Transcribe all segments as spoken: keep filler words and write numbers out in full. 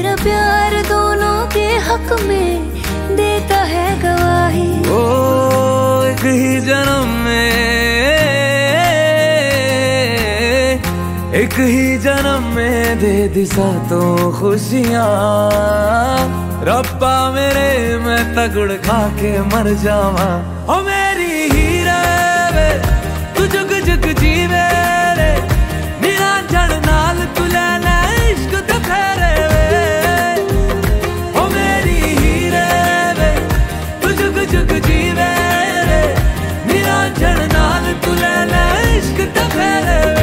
मेरा प्यार दोनों के हक में देता है गवाही। ओ एक ही जन्म में, एक ही जन्म में दे दी सातों खुशियाँ। रब्बा मेरे मैं तगड़ खा के मर जावा। ओ मेरी हीरे वे तू जुग जुग जीवे रे, मेरा जड़ नाल तू लेना इश्क ते फेरे वे। ओ मेरी हीरे वे तू जुग जुग जीवे रे, मेरा जड़ नाल तू लेना इश्क ते फेरे वे।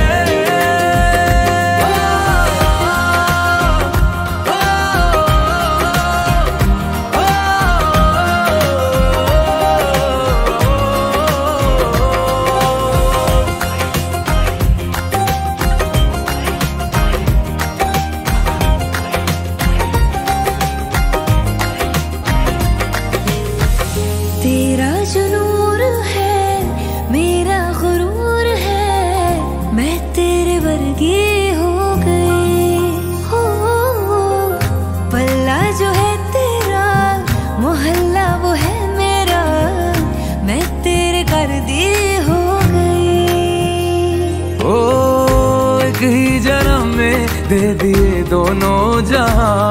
तेरा जो नूर है मेरा गुरूर है, मैं तेरे वर्गी हो गई। हो पल्ला जो है तेरा मोहल्ला वो है मेरा, मैं तेरे कर दी हो गई। ओ एक ही जन्म में दे दिए दोनों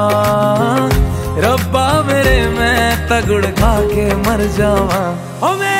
जहां। रब्बा मेरे मैं तगड़ खा के मर जावा। ओ